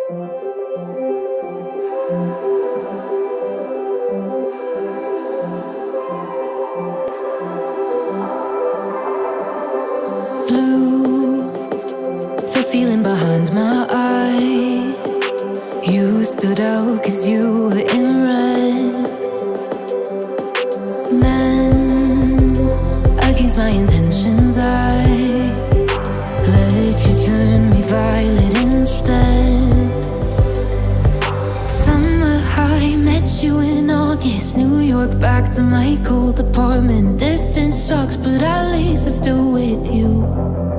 Blue, the feeling behind my eyes. You stood out 'cause you were in red. Then, against my intentions, I let you turn me violet instead. Summer high, met you in August. New York, back to my cold apartment. Distance sucks, but at least I'm still with you.